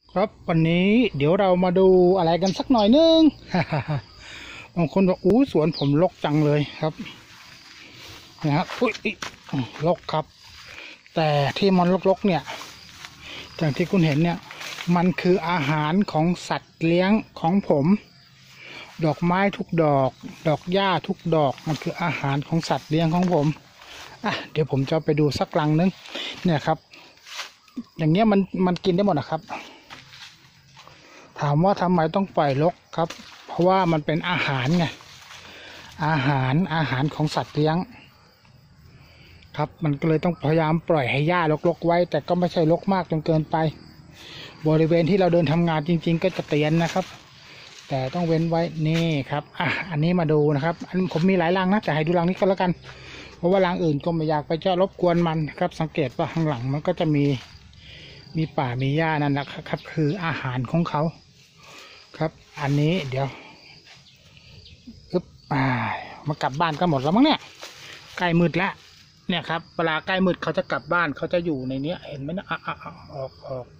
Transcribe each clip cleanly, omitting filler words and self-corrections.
ครับวันนี้เดี๋ยวเรามาดูอะไรกันสักหน่อยนึง บางคนบอกสวนผมรกจังเลยครับนะฮะอุ้ยรกครับแต่ที่มันรกๆเนี่ยอย่างที่คุณเห็นเนี่ยมันคืออาหารของสัตว์เลี้ยงของผมดอกไม้ทุกดอกดอกหญ้าทุกดอกมันคืออาหารของสัตว์เลี้ยงของผมเดี๋ยวผมจะไปดูสักลังนึงเนี่ยครับอย่างเงี้ยมันกินได้หมดนะครับถามว่าทำไมต้องปล่อยรกครับ เพราะว่ามันเป็นอาหารไงอาหารของสัตว์เลี้ยงครับมันก็เลยต้องพยายามปล่อยให้หญ้ารกๆไว้แต่ก็ไม่ใช่รกมากจนเกินไปบริเวณที่เราเดินทำงานจริงๆก็จะเตียนนะครับแต่ต้องเว้นไว้นี่ครับอันนี้มาดูนะครับผมมีหลายรังนะแต่ให้ดูรังนี้ก็แล้วกันเพราะว่ารังอื่นก็ไม่อยากไปรบกวนมันครับสังเกตว่าข้างหลังมันก็จะมีป่ามีหญ้านั่นแหละครับคืออาหารของเขาครับอันนี้เดี๋ยวมากลับบ้านก็หมดแล้วมั้งเนี่ยใกล้มืดแล้วเนี่ยครับเวลาใกล้มืดเขาจะกลับบ้านเขาจะอยู่ในเนี้ยเห็นไหมนะออก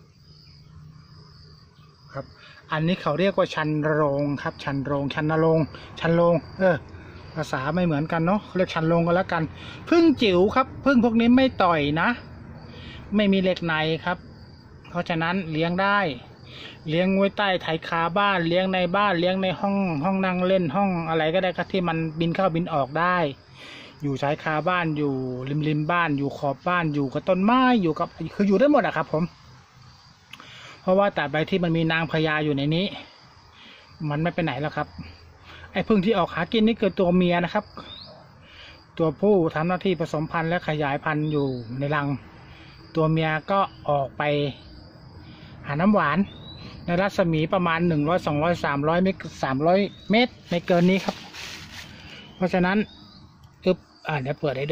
ครับอันนี้เขาเรียกว่าชันโรงครับชันโรงชันนรงชันโรงภาษาไม่เหมือนกันเนาะเรียกชันโรงก็แล้วกันพึ่งจิ๋วครับพึ่งพวกนี้ไม่ต่อยนะไม่มีเหล็กในครับเพราะฉะนั้นเลี้ยงได้เลี้ยงไว้ใต้ไถคาบ้านเลี้ยงในบ้านเลี้ยงในห้องนั่งเล่นห้องอะไรก็ได้ครับที่มันบินเข้าบินออกได้อยู่ชายคาบ้านอยู่ริมบ้านอยู่ขอบบ้านอยู่กับต้นไม้อยู่กับคืออยู่ได้หมดอะครับผมเพราะว่าแต่ใบที่มันมีนางพญาอยู่ในนี้มันไม่ไปไหนแล้วครับไอ้พึ่งที่ออกหากินนี่คือตัวเมียนะครับตัวผู้ทำหน้าที่ผสมพันธุ์และขยายพันธุ์อยู่ในรังตัวเมียก็ออกไปหาน้ำหวานในรัศมีประมาณ100 200 300 เมตร300 เมตรไม่เกินนี้ครับเพราะฉะนั้นเดี๋ยวเปิดให้ดู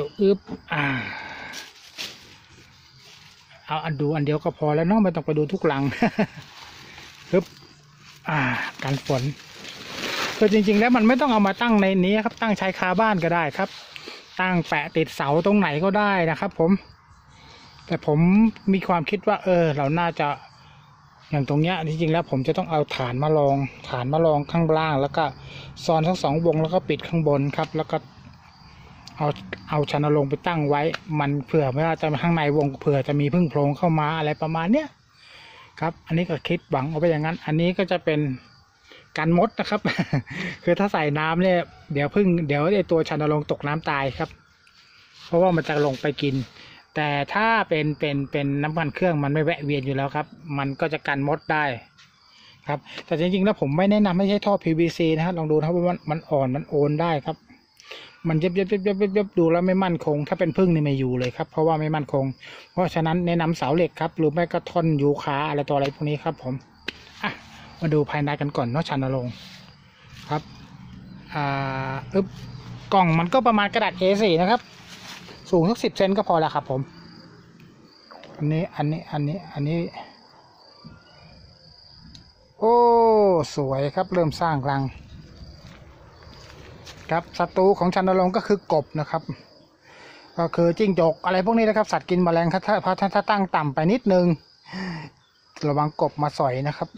เอาดูอันเดียวก็พอแล้วเนาะไม่ต้องไปดูทุกหลัง กันฝนคือจริงๆแล้วมันไม่ต้องเอามาตั้งในนี้ครับตั้งชายคาบ้านก็ได้ครับตั้งแปะติดเสาตรงไหนก็ได้นะครับผมแต่ผมมีความคิดว่าเราน่าจะอย่างตรงเนี้ยจริงๆแล้วผมจะต้องเอาฐานมาลองข้างล่างแล้วก็ซ้อนทั้ง2 วงแล้วก็ปิดข้างบนครับแล้วก็เอาชันลงไปตั้งไว้มันเผื่อไม่ว่าจะข้างในวงเผื่อจะมีพึ่งโพรงเข้ามาอะไรประมาณเนี้ยครับอันนี้ก็คิดหวังเอาไปอย่างนั้นอันนี้ก็จะเป็นกันมดนะครับ คือถ้าใส่น้ำเนี่ยเดี๋ยวไอตัวชันลงตกน้ำตายครับเพราะว่ามันจะลงไปกินแต่ถ้าเป็นน้ำมันเครื่องมันไม่แวะเวียนอยู่แล้วครับมันก็จะกันมดได้ครับแต่จริงๆแล้วผมไม่แนะนำให้ใช้ท่อ PVC นะครับลองดูนะครับว่ามันอ่อนมันโอนได้ครับมันเย็บดูแล้วไม่มั่นคงถ้าเป็นพึ่งนี่ไม่อยู่เลยครับเพราะว่าไม่มั่นคงเพราะฉะนั้นแนะนำเสาเหล็กครับหรือไม่ก็ท่อนยูคาอะไรตัวอะไรพวกนี้ครับผมมาดูภายในกันก่อนเนาะชันลงครับกล่องมันก็ประมาณกระดาษ A4 นะครับสูงสัก10 เซนก็พอแล้วครับผมอันนี้โอ้สวยครับเริ่มสร้างรังครับศัตรูของชันลงก็คือกบนะครับก็คือจิ้งจกอะไรพวกนี้นะครับสัตว์กินแมลงถ้าตั้งต่ำไปนิดนึงระวังกบมาสอยนะครับ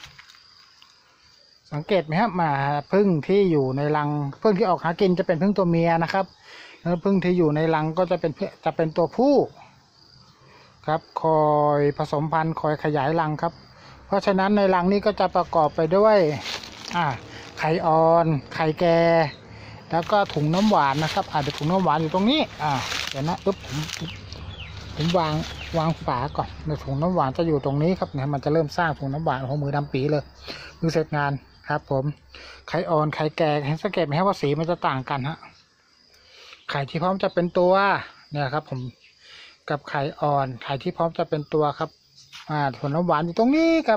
สังเกตไหมครับมาพึ่งที่อยู่ในรังพึ่งที่ออกหากินจะเป็นพึ่งตัวเมียนะครับแล้วพึ่งที่อยู่ในรังก็จะเป็นตัวผู้ครับคอยผสมพันธุ์คอยขยายรังครับเพราะฉะนั้นในรังนี้ก็จะประกอบไปด้วยไข่อ่อนไข่แก่แล้วก็ถุงน้ำหวานนะครับเดี๋ยวถุงน้ำหวานอยู่ตรงนี้เดี๋ยวนะผมวางฝาก่อนในถุงน้ำหวานจะอยู่ตรงนี้ครับเนี่ยมันจะเริ่มสร้างถุงน้ำหวานของมือดำปีเลยมือเสร็จงานครับผมไข่อ่อนไข่แก่เห็นสังเกตไหมครับว่าสีมันจะต่างกันฮะไข่ที่พร้อมจะเป็นตัวเนี่ยครับผมกับไข่อ่อนไข่ที่พร้อมจะเป็นตัวครับถุงน้ำหวานอยู่ตรงนี้ครับ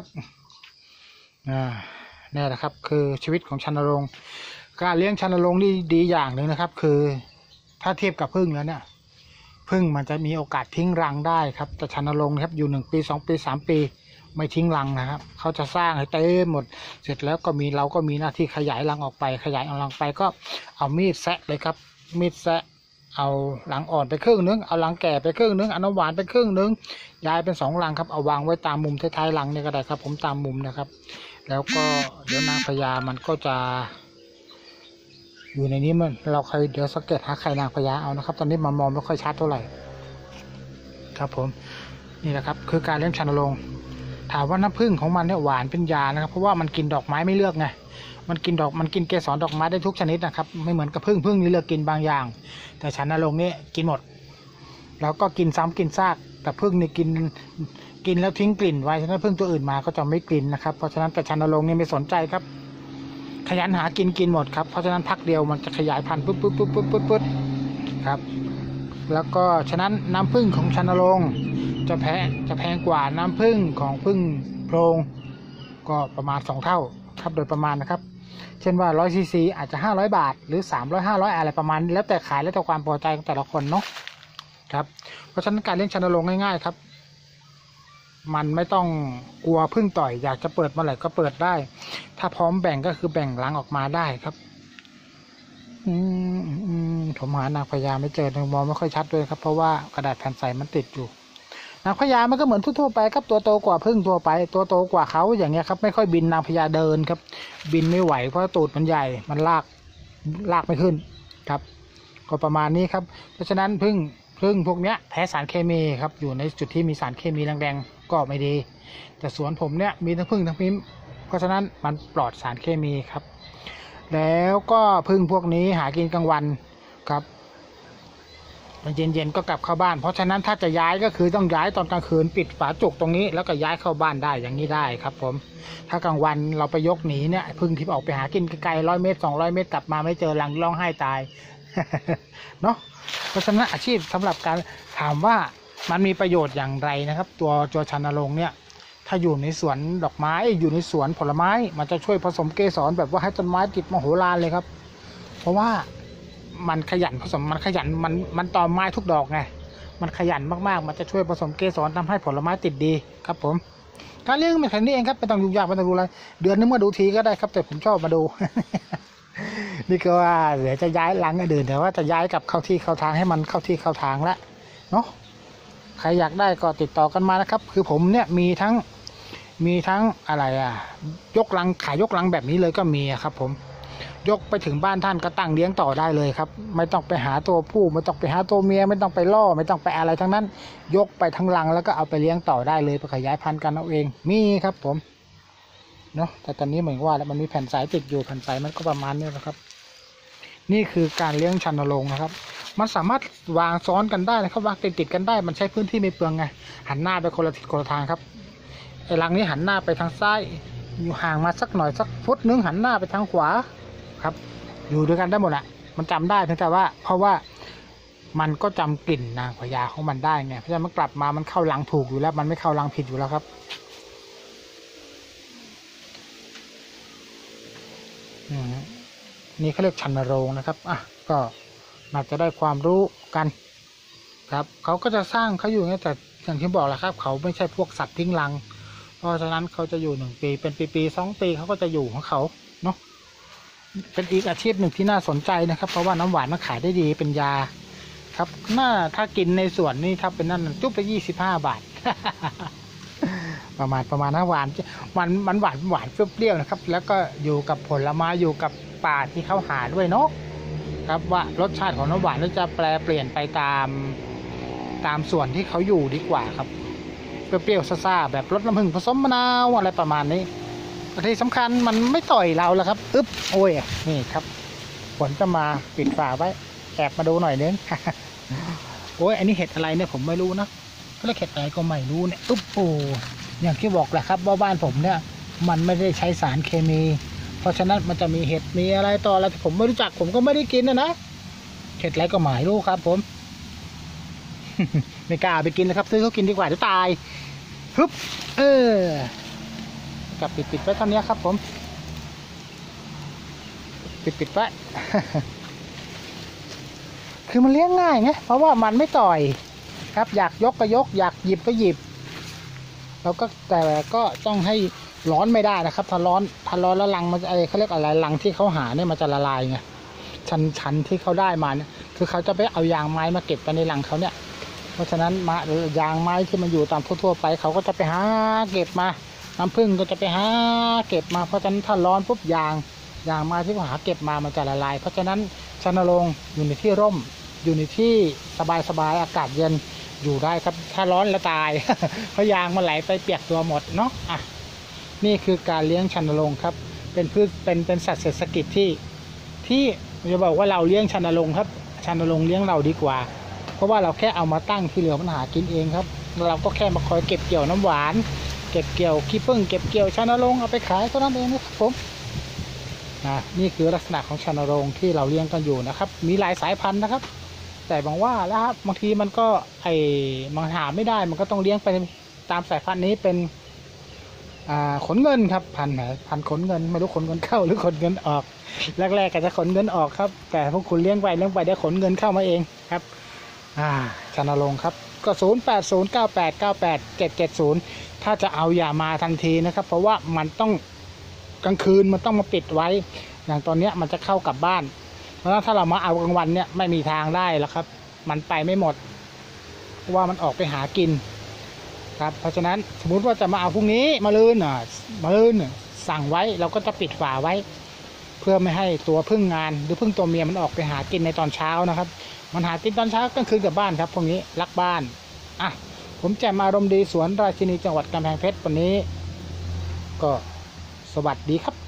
นี่แหละครับคือชีวิตของชันนรงค์การเลี้ยงชันนรงค์นี่ดีอย่างหนึ่งนะครับคือถ้าเทียบกับผึ้งแล้วเนี่ยผึ้งมันจะมีโอกาสทิ้งรังได้ครับแต่ชันนรงค์ครับอยู่1 ปี2 ปี3 ปีไม่ทิ้งรังนะครับเขาจะสร้างให้เต็มหมดเสร็จแล้วก็เราก็มีหน้าที่ขยายรังออกไปขยายรังไปก็เอามีดแซะเลยครับมีดแซะเอารังอ่อนไปครึ่งนึงเอารังแก่ไปครึ่งนึงเอาน้ำหวานไปครึ่งนึงย้ายเป็น2 รังครับเอาวางไว้ตามมุมท้ายๆรังนี่ก็ได้ครับผมตามมุมนะครับแล้วก็เดี๋ยวนางพญามันก็จะอยู่ในนี้มันเราเคยเดี๋ยวสังเกตหาไข่นางพญาเอานะครับตอนนี้มองไม่ค่อยชัดเท่าไหร่ครับผมนี่แหละครับคือการเลี้ยงชันโรงถามว่าน้ำผึ้งของมันเนี่ยหวานเป็นยานะครับเพราะว่ามันกินดอกไม้ไม่เลือกไงมันกินเกสรดอกไม้ได้ทุกชนิดนะครับไม่เหมือนกับผึ้งนี่เลือกกินบางอย่างแต่ชันโรงนี่กินหมดแล้วก็กินซ้ำกินซากแต่ผึ้งนี่กินแล้วทิ้งกลิ่นไว้ฉะนั้นผึ้งตัวอื่นมาก็จะไม่กลิ่นนะครับเพราะฉะนั้นแต่ชันโรงนี่ไม่สนใจครับขยันหากินหมดครับเพราะฉะนั้นพักเดียวมันจะขยายพันธุ์ปุ๊บครับแล้วก็ฉะนั้นน้ำผึ้งของชันโรงจะแพงกว่าน้ำผึ้งของผึ้งโพรงก็ประมาณ2 เท่าครับโดยประมาณนะครับเช่นว่า100 ซีซีอาจจะ500 บาทหรือ300 500อะไรประมาณแล้วแต่ขายแล้วแต่ความพอใจของแต่ละคนเนาะครับเพราะฉะนั้นการเลี้ยงชันโรงง่ายๆครับมันไม่ต้องกลัวผึ้งต่อยอยากจะเปิดเมื่อไหร่ก็เปิดได้ถ้าพร้อมแบ่งก็คือแบ่งรังออกมาได้ครับผมหานางพญาไม่เจอมองไม่ค่อยชัดด้วยครับเพราะว่ากระดาษแผ่นใสมันติดอยู่นางพญามันก็เหมือนทั่วไปครับตัวโตกว่าผึ้งทั่วไปตัวโตกว่าเขาอย่างเงี้ยครับไม่ค่อยบินนางพญาเดินครับบินไม่ไหวเพราะตูดมันใหญ่มันลากไม่ขึ้นครับก็ประมาณนี้ครับเพราะฉะนั้นผึ้งพวกเนี้ยแพ้สารเคมีครับอยู่ในจุดที่มีสารเคมีแรงๆก็ไม่ดีแต่สวนผมเนี้ยมีทั้งผึ้งทั้งพิมพ์เพราะฉะนั้นมันปลอดสารเคมีครับแล้วก็ผึ้งพวกนี้หากินกลางวันครับเย็นๆก็กลับเข้าบ้านเพราะฉะนั้นถ้าจะย้ายก็คือต้องย้ายตอนกลางคืนปิดฝาจุกตรงนี้แล้วก็ย้ายเข้าบ้านได้อย่างนี้ได้ครับผมถ้ากลางวันเราไปยกหนีเนี่ยผึ้งที่ออกไปหากินไกลๆ100 เมตร200 เมตรกลับมาไม่เจอหลังร้องไห้ตาย เนาะเพราะฉะนั้นอาชีพสำหรับการถามว่ามันมีประโยชน์อย่างไรนะครับตัวชันโรงเนี่ยถ้าอยู่ในสวนดอกไม้อยู่ในสวนผลไม้มันจะช่วยผสมเกสรแบบว่าให้ต้นไม้ติดมโหฬารเลยครับเพราะว่ามันขยันผสมมันตอมไม้ทุกดอกไงมันขยันมากๆมันจะช่วยผสมเกสรทำให้ผลไม้ติดดีครับผมการเลี้ยงมันแค่นี้เองครับไม่ต้องยุ่งยากไม่ต้องดูอะไรเดือนนึงมาดูทีก็ได้ครับแต่ผมชอบมาดู นี่ก็ว่าเดี๋ยวจะย้ายรังอื่นแต่ว่าจะย้ายกับเข้าที่เข้าทางให้มันเข้าที่เข้าทางแล้วเนาะใครอยากได้ก็ติดต่อกันมานะครับคือผมเนี่ยมีทั้งอะไรยกรังขายยกรังแบบนี้เลยก็มีครับผมยกไปถึงบ้านท่านก็ตั้งเลี้ยงต่อได้เลยครับไม่ต้องไปหาตัวผู้ไม่ต้องไปหาตัวเมียไม่ต้องไปล่อไม่ต้องไปอะไรทั้งนั้นยกไปทั้งรังแล้วก็เอาไปเลี้ยงต่อได้เลยไปขยายพันธุ์กันเอาเองมีครับผมเนาะแต่ตอนนี้เหมือนว่าแล้วมันมีแผ่นสายติดอยู่แผ่นสายมันก็ประมาณนี้นะครับนี่คือการเลี้ยงชันโรงนะครับมันสามารถวางซ้อนกันได้นะครับวางติดกันได้มันใช้พื้นที่ไม่เปลืองไงหันหน้าไปคนละทิศคนละทางครับไอ้รังนี้หันหน้าไปทางซ้ายอยู่ห่างมาสักหน่อยสักฟุตนึงหันหน้าไปทางขวาครับอยู่ด้วยกันได้หมดอ่ะมันจำได้แต่ว่าเพราะว่ามันก็จำกลิ่นนางพญาของมันได้ไงเพราะฉะนั้นมันกลับมามันเข้ารังถูกอยู่แล้วมันไม่เข้ารังผิดอยู่แล้วครับนี่เขาเรียกชันโรงนะครับก็น่าจะได้ความรู้กันครับเขาก็จะสร้างเขาอยู่อย่างนี้แต่อย่างที่บอกแหละครับเขาไม่ใช่พวกสัตว์ทิ้งรังเพราะฉะนั้นเขาจะอยู่1 ปีเป็นปี2 ปีเขาก็จะอยู่ของเขาเนาะเป็นอีกอาชีพหนึ่งที่น่าสนใจนะครับเพราะว่าน้ำหวานมันขายได้ดีเป็นยาครับถ้ากินในสวนนี่ถ้าเป็นนั่นจุ๊บไป25 บาท ประมาณน้ำหวานมันหวานเปรี้ยวๆนะครับแล้วก็อยู่กับผลไม้อยู่กับป่าที่เขาหาด้วยเนาะครับว่ารสชาติของน้ำหวานจะแปรเปลี่ยนไปตามส่วนที่เขาอยู่ดีกว่าครับเปรี้ยวๆซ่าๆแบบรสน้ำผึ้งผสมมะนาวอะไรประมาณนี้ที่สำคัญมันไม่ต่อยเราแล้วครับโอ้ยนี่ครับฝนจะมาปิดฝาไว้แอบมาดูหน่อยนึง โอ้ยอันนี้เห็ดอะไรเนี่ยผมไม่รู้นะก็เรียกเห็ดอะไรก็ไม่รู้เนี่ยโอ้อย่างที่บอกแหละครับว่าบ้านผมเนี่ยมันไม่ได้ใช้สารเคมีเพราะฉะนั้นมันจะมีเห็ดมีอะไรต่ออะไรที่ผมไม่รู้จักผมก็ไม่ได้กินนะเห็ดอะไรก็ไม่รู้ครับผม ไม่กล้าไปกินนะครับซื้อเขากินดีกว่าจะตายฮึบกับปิดไว้เท่านี้ครับผมปิดไว้ คือมันเลี้ยงง่ายไงเพราะว่ามันไม่ต่อยครับอยากยกก็ยกอยากหยิบก็หยิบเราก็แต่ก็ต้องให้ร้อนไม่ได้นะครับถ้าร้อนแล้วรังมันเขาเรียกอะไรรังที่เขาหาเนี่ยมันจะละลายไงชั้นที่เขาได้มาเนี่ยคือเขาจะไปเอายางไม้มาเก็บไปในรังเขาเนี่ยเพราะฉะนั้นยางไม้ที่มันอยู่ตามทั่วๆไปเขาก็จะไปหาเก็บมาน้ำผึ้งก็จะไปหาเก็บมาเพราะฉะนั้นถ้าร้อนปุ๊บยางไม้ที่เขาหาเก็บมามันจะละลายเพราะฉะนั้นชันโรงอยู่ในที่ร่มอยู่ในที่สบายๆอากาศเย็นอยู่ได้ครับถ้าร้อนแล้วตาย เพราะยางมันไหลไปเปียกตัวหมดเนาะอ่ะนี่คือการเลี้ยงชันโรงครับเป็นพืชเป็นสัตว์เศรษฐกิจที่จะบอกว่าเราเลี้ยงชันโรงครับชันโรงเลี้ยงเราดีกว่าเพราะว่าเราแค่เอามาตั้งที่เหลือมันหากินเองครับเราก็แค่มาคอยเก็บเกี่ยวน้ำหวานเก็บเกี่ยวขี้ผึ้งเก็บเกี่ยวชันโรงเอาไปขายเท่านั้นเองนะครับผมนี่คือลักษณะของชันโรงที่เราเลี้ยงกันอยู่นะครับมีหลายสายพันธุ์นะครับแต่บางทีมันก็มันหาไม่ได้มันก็ต้องเลี้ยงไปตามสายพันธุ์นี้เป็นขนเงินครับพันขนเงินไม่รู้ขนเงินเข้าหรือขนเงินออกแรกๆก็จะขนเงินออกครับแต่พวกคุณเลี้ยงไปได้ขนเงินเข้ามาเองครับชันโรงครับก็0809898770ถ้าจะเอาอย่ามาทันทีนะครับเพราะว่ามันต้องกลางคืนมันต้องมาปิดไว้อย่างตอนนี้มันจะเข้ากลับบ้านเพราะถ้าเรามาเอากลางวันเนี่ยไม่มีทางได้แล้วครับมันไปไม่หมดเพราะว่ามันออกไปหากินครับเพราะฉะนั้นสมมุติว่าจะมาเอาพรุ่งนี้มะรืนสั่งไว้เราก็จะปิดฝาไว้เพื่อไม่ให้ตัวพึ่งงานหรือพึ่งตัวเมียมันออกไปหากินในตอนเช้านะครับมันหากินตอนเช้ากลางคืนกลับบ้านครับพวกนี้รักบ้านผมแจ่มอารมณ์ดีสวนราชินีจังหวัดกำแพงเพชรวันนี้ก็สวัสดีครับ